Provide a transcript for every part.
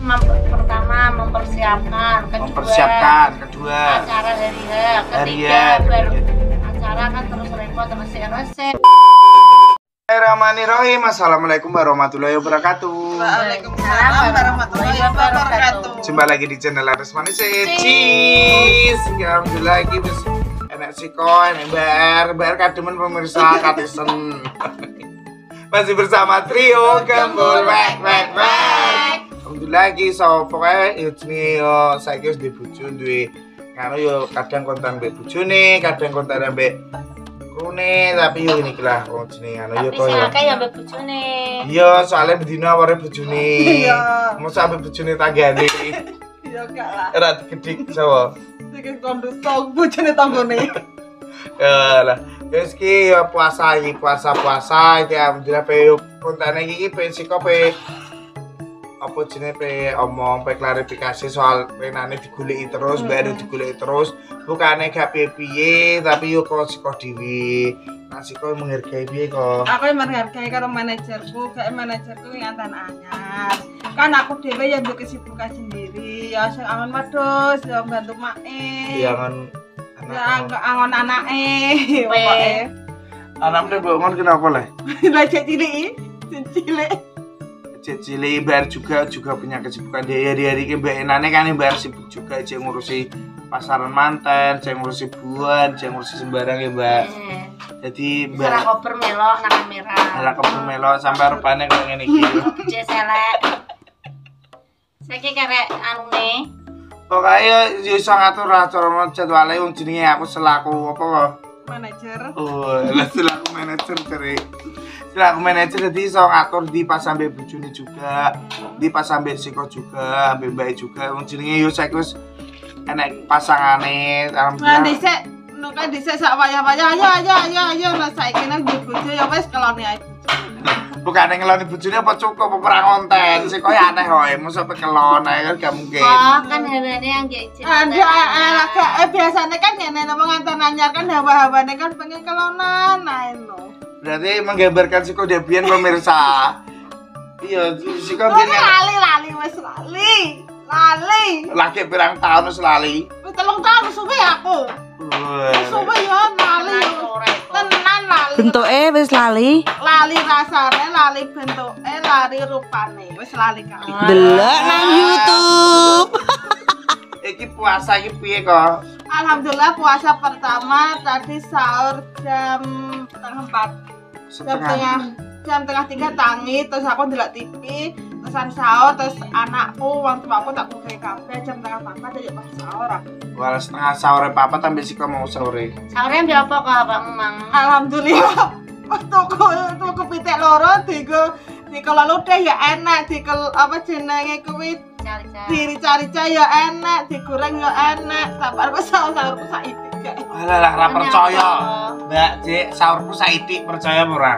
pertama mempersiapkan, kedua acara dari ketiga baru acara kan terus repot resep. Bismillahirrahmanirrahim. Assalamualaikum warahmatullahi wabarakatuh. Waalaikumsalam warahmatullahi wabarakatuh. Jumpa lagi di channel Laris Manis Cheese. Alhamdulillah lagi bis enak siko, enak bar kademen pemirsa katisen. Masih bersama trio Gembul Wek. Alhamdulillah lagi so pokoknya yo saiki wis dibojo duwe ngono yo kadang kontan mbek bojone, kadang kontan mbek Rune, tapi yo ini lah jenenge anu yo koyo. Tapi ya mbek bojone. Iya, soalnya bedino aware bojone. Iya. Mosok ambek bojone tanggane. Iya gak lah. Ora digedik sapa? Iki kondus tong bojone tanggone. Lah, wis ki yo puasa iki, puasa iki alhamdulillah pe yo kontane iki pe siko pe apa jenenge pe omong pe klarifikasi soal penane digoleki terus, baru digoleki terus. Bukane gak piye-piye tapi yo kok siko dhewe. Nah siko menghargai piye kok. Aku menghargai karo manajerku, gak manajerku yang antan anyar. Kan aku dhewe ya duwe kesibukan sendiri. Ya sing angon wedhus, ya bantu make. Iya kan Ya angon anake. Pokoke. anaknya bangun kenapa lah? Lah cek cilik, Cilik Bar juga punya kesibukan dia hari Mbak Enane kan Bar sibuk juga aja ngurusi pasaran manten, saya ngurusi buan, saya ngurusi sembarang ya Mbak. Jadi Mbak Ora koper melok nang kamera. Ora koper melok sampai rupane koyo ngene iki. Gede selek. Saiki karek anune. Pokoke yo iso ngatur acara jadwale wong jenenge aku selaku apa kok? manajer. Oh, lah selaku manajer cere. Selaku manajer jadi iso ngatur di pas sampe bojone juga, di pas sampe siko juga, ambek mbake juga wong jenenge yo saiki wis enek pasangane alhamdulillah. Nah, dhisik nek dhisik sak wayah-wayah ayo lah saiki nang bojo ya wis kelone ae. Bukan ngeloni bojone apa cukup apa ora konten. Sik koyo aneh wae, mosok pekelon ae kan gak mungkin. Oh, kan hewane yang gak izin. Ada biasanya kan ngene nang nganten anyar kan hawa-hawane kan pengen kelonan ae no. Berarti menggambarkan Siko Debian pemirsa. Iya, Siko biyen lali wis lali. lagi pirang tahun wis lali. Wis 3 tahun suwe aku. Suwe ya lali. Tenan lali. Bentuke wis lali. Lali rasane, lali bentuke, lali rupane. Wis lali kan. Delok nang YouTube. Iki puasa iki piye kok? Alhamdulillah puasa pertama tadi sahur jam setengah 4. Jam tengah 3 tangi, terus aku ndelok TV, terusan sahur, terus anakku, wong tuaku tak bukain kabeh jam tengah 4 jadi pas sahur. Wala setengah sahur papa tambah Siko mau sahur. Sahurnya ambil apa kok Bang Mang? Alhamdulillah. Tuku pitik loro dikelolu deh ya enak, apa jenenge kuwi dicari-cari ya enak, digoreng ya enak. Sabar wis sahurku saiki. Alah ora percaya. Mbak Cik, sahurku saiki percaya ora?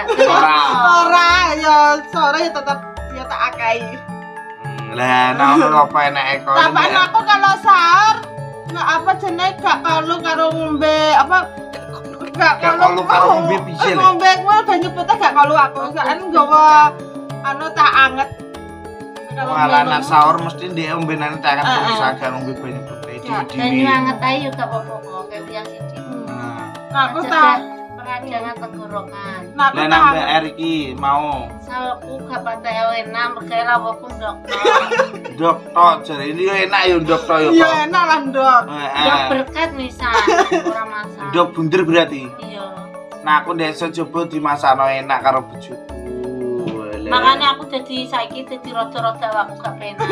Ora. Ya sore ya tetep ya tak akahi. Lah nang apa enake kok? Tapi aku kalau sahur nggak apa jenenge gak kalu karo ngombe apa gak kalu karo ngombe piye lho. Ngombe kuwi banyu putih gak kalu aku. Kan nggawa anu tak anget. Malah anak sahur mesti dia ombenan tak akan terus agak ngombe banyu putih Banyu anget ae yo gak apa-apa kok kayak yang sithik. Nah, aku tak peradangan tenggorokan. Nah, aku tak Mbak Erki mau. Sahurku gak patah enak, mereka lawaku dokter. Dokter jare ini yo enak yo dokter yo. Iya enak lah dok. Dok berkat misal ora masak. Dok bunder berarti. Iya. Nah aku ndesok coba dimasakno enak karo bojoku. Makanya aku jadi saiki jadi rada-rada aku gak penak.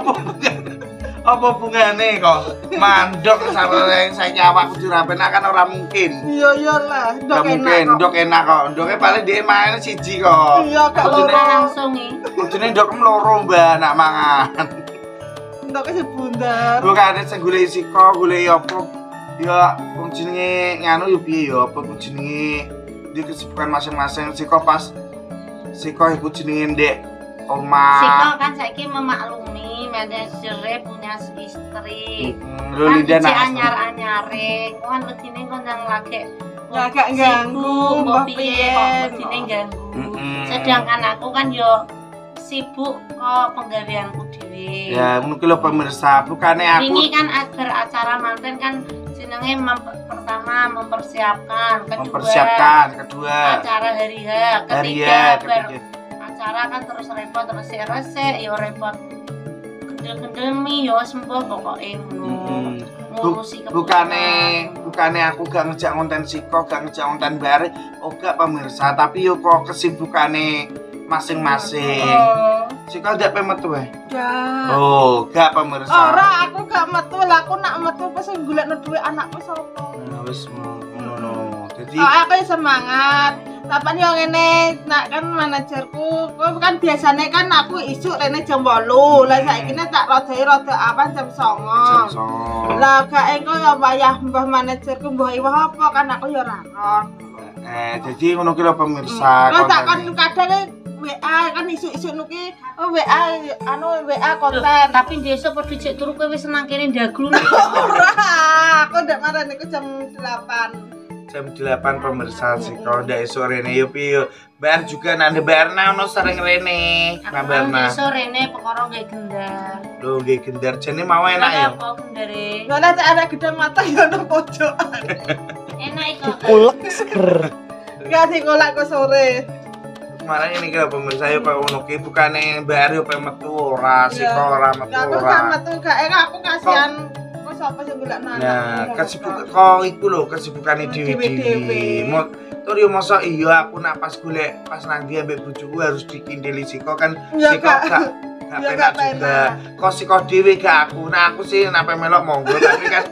Apa bungane kok mandok sampe saiki awakku dirapenak kan ora mungkin. Iya lah, dok enak. Dok enak kok. Doke paling dhewe mangan siji kok. Iya gak loro langsung iki. Kudune dok loro Mbak nak mangan. Dok sing bundar. Bukan sing golek Siko, golek apa? Ya wong jenenge nganu yo piye ya apa jenenge di kesibukan masing-masing. Siko iku jenenge ndek omah. Siko kan saiki memaklumi manajernya punya istri. Lolida nak anyar-anyare, kan wedine kon nang lagi ya gak ganggu, mbok piye kok wedine ganggu. Sedangkan aku kan yo sibuk kok penggaweanku dhewe. Ya, ngono ki lho pemirsa, bukane aku. Ini kan agar acara manten kan jenenge pertama mempersiapkan, kedua acara hari H, ketiga acara kan terus repot terus resik ya repot. Gendel-gendel mi ya sembuh pokoke ngono. Ngurusi Bukane aku gak ngejak konten Siko, gak ngejak konten Bare, gak pemirsa, tapi yo kok kesibukane masing-masing. Siko ndak metu wae. Gak. Oh, gak pemirsa. Ora, aku gak metu lah, aku nak metu pas golekno duwe anakku sapa. Nah, wis ngono. Dadi aku semangat. Kapan yo ngene, nak kan manajerku, kan biasanya kan aku isuk rene jam 8. Lah saiki tak rada apa jam 09. Lah gak engko yo wayah mbah manajerku mbah iwah apa kan aku yo ora ron. Jadi ngono ki lho pemirsa. Lah tak kon kadang WA kan isuk-isuk nuki WA konten. Tapi besok padha jek turu kowe wis senang kene ndaglu. Ora, aku ndak marane ku jam 8. Jam 8 pemirsa Siko ndak esuk rene yo piye. Bar juga nang Barna ono sering rene. Kabarna. Besok rene perkara nggih gendar. Lho nggih gendar jane mau enak ya. Apa gendare? Soale ada gedang mata yo nang pojok. Enak iku. Ulek seger. Gak dikolak ke sore. Kemarin ini kira pemirsa yo kok ngono ki bukane Bar yo metu ora Siko ora metu Aku ora. gak metu gak aku kasihan. Kok sapa sing golek anak. Nah, kok iku lho kesibukane dhewe-dhewe. Tur yo mosok iya aku nak pas golek pas nang ndi ambek bojoku harus dikindeli Siko kan Siko gak penak juga. Kok Siko dhewe gak aku. Nah aku sih nape melok monggo tapi kan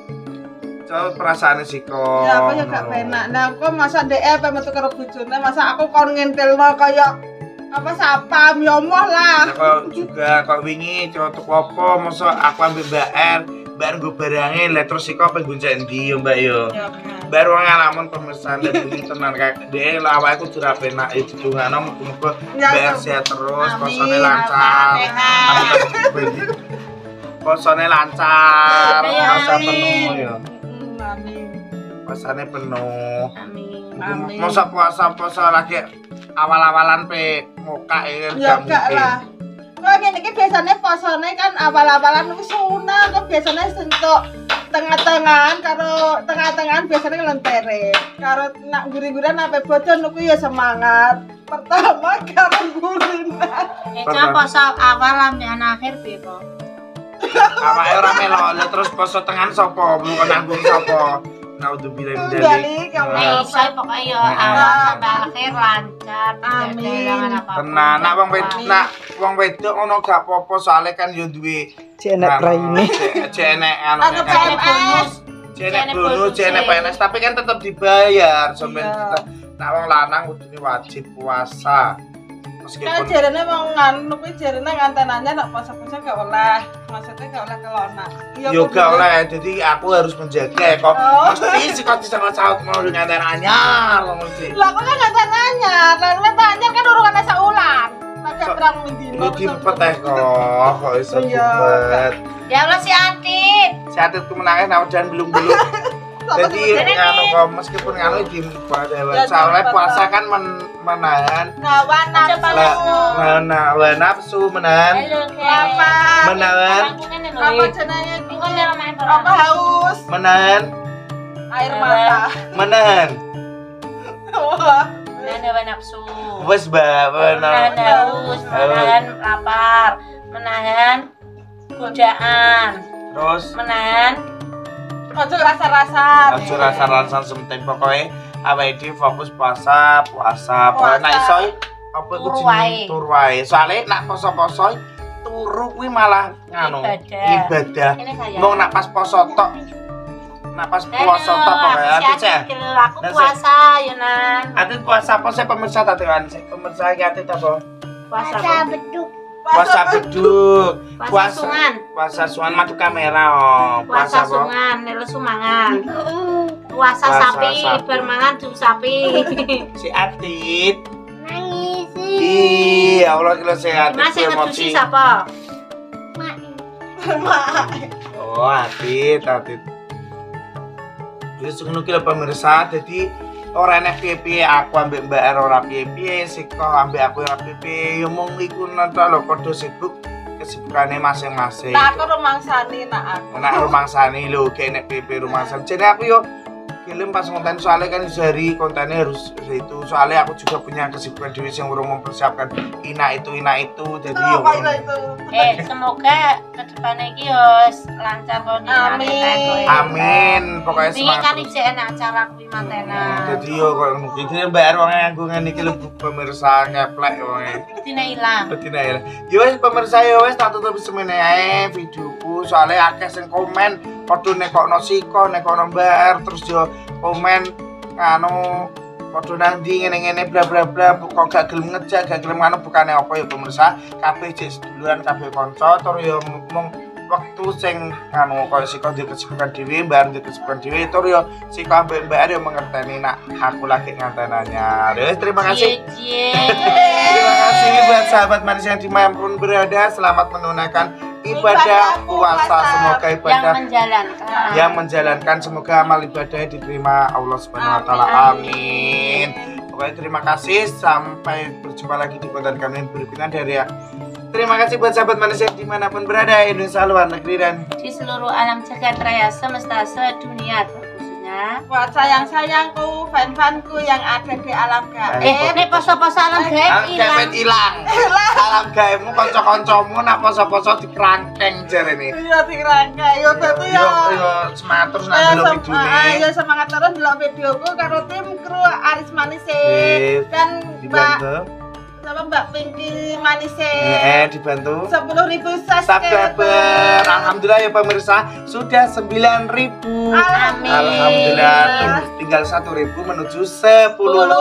perasaane Siko. Ya aku ya gak penak. Nah aku masa DE metu karo bojone, masa aku kon ngentelno kaya apa sapam ya moh lah. Kok juga kok wingi tuku apa mosok aku ambek Mbak R, Mbak R nggo barange lah terus Siko pengen gonceng ndi yo Mbak yo. Baru ngalamun pemirsa ndek tenan kayak dhewe lah awake kudu ra penak itu dongano muga-muga Mbak R sehat terus, posone lancar. Posone lancar, rasa penuh ya. Puasane penuh. Amin. Masa puasa lagi awal-awalan pe muka ya gak lah. Kok ngene iki biasane posone kan awal-awalan wis sunah, kok biasane sentuk tengah-tengahan karo tengah-tengahan biasane lentere. Karo nak guri-guran sampe bodo niku ya semangat. Pertama karo gurinan. Poso awal sampean akhir piye kok? Awake ora melo, terus poso tengahan sapa? Bukan nanggung sapa? Naudzubillah min dzalik. Iso pokoke yo awal sampai akhir lancar, amin. Tenan, nak wong wedok ngono gak apa-apa soalnya kan yo duwe Cenek raine. Cenek anu. PNS. Cenek bonus, cenek PNS tapi kan tetap dibayar sampeyan. Nak wong lanang kudune wajib puasa. Kan jarene wong nganu kuwi jarene ngantenannya nek puasa-puasa gak oleh. Maksudnya gak oleh kelona. Yo gak oleh, jadi aku harus menjaga kok. Mesti kok disangka saut mau nganten anyar ngono sih. Lah kok nganten anyar, nganten anyar kan urungan saulan. Pakai perang mendino. Iki peteh kok iso dipet. Ya Allah si Adit. Si Adit ku menange dan belum-belum. Jadi anu kok meskipun anu di soalnya puasa kan menahan hawa nafsu menahan apa jenenge apa haus menahan air mata menahan hawa nafsu wes menahan haus menahan lapar menahan godaan terus menahan ojo rasa-rasa sementing pokoknya awake dhewe fokus puasa pokoknya nek iso apa iku jeneng turu wae soalnya nek poso-poso turu kuwi malah nganu ibadah mung nek pas poso tok pokoknya aku puasa ya nan Atit puasa apa sih pemirsa tadi kan pemirsa iki Atit apa puasa beduk puasa sungan matu kamera puasa sungan nelo sumangan puasa sapi bermangan du sapi si Atit nangis iya Allah kira sehat masih ngedusi siapa oh Atit jadi ngono ki pemirsa jadi ora enek piye-piye, aku ambek Mbak Er ora piye-piye, Siko ambek aku ora piye-piye. Yo mung iku nonton lho padha sibuk kesibukane masing-masing. Nah aku rumangsani nak aku. Nak rumangsani lho gek nek piye-piye rumangsani. Jadi aku yo film pas konten soalnya kan sehari kontennya harus itu soalnya aku juga punya kesibukan dewi yang urung mempersiapkan ina itu jadi yo semoga kedepannya iki yo lancar kok amin pokoknya ini kan iki enak acara kuwi mantena jadi yo kok iki Mbak Er wong nganggo ngene iki lho pemirsa ngeplek wong betina ilang yo wis pemirsa yo wis tak tutup semene ae videoku soalnya akeh sing komen padha nekokno Siko nekokno Mbak Er terus yo komen anu padha nang ndi ngene-ngene bla bla bla kok gak gelem ngejak gak gelem anu bukane apa ya pemirsa kabeh jek seduluran kabeh kanca tur ya mung wektu sing anu koyo Siko di kesibukan dhewe Mbak di kesibukan dhewe tur ya Siko ambek Mbak yo mengerteni nak aku lagi ngantenanya. Terima kasih. Terima kasih buat sahabat manusia yang dimanapun berada, selamat menunaikan ibadah puasa, semoga ibadah yang menjalankan semoga amal ibadahnya diterima Allah Subhanahu wa taala. Amin. Pokoknya terima kasih, sampai berjumpa lagi di konten kami berikutnya dari ya. Terima kasih buat sahabat manusia dimanapun berada, Indonesia luar negeri dan di seluruh alam jagat raya semesta sedunia, khususnya buat sayang-sayangku, fan-fanku yang ada di alam gaib. Nek poso-poso alam gaib ilang. Alam gaibmu kanca-kancamu nak poso-poso dikerangkeng jarene. Iya dikerangkeng. Yo dadi yo semangat terus nak delok videone. Yo semangat terus delok videoku karo tim kru Aris Manise dan Mbak Pinky Manise. Dibantu 10.000 subscriber. Alhamdulillah ya pemirsa, sudah 9.000. Amin. Alhamdulillah. Tinggal 1.000 menuju 10.000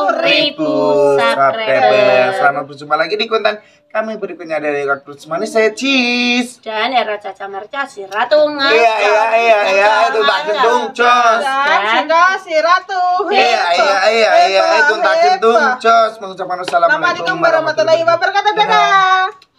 subscriber. Selamat berjumpa lagi di konten kami berikutnya dari Ratu Manise Cheese dan Era Caca Merca si Ratu Ngacak. Iya itu tak gendung jos. Dan si Ratu. Iya itu tak gendung jos. Mengucapkan assalamualaikum warahmatullahi wabarakatuh. Dadah.